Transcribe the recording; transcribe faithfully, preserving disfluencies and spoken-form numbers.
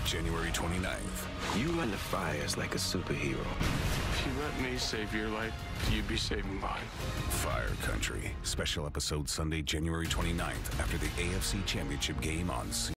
January twenty-ninth. You run the fires like a superhero. If you let me save your life, you'd be saving mine. Fire Country. Special episode Sunday, January twenty-ninth, after the A F C Championship game on C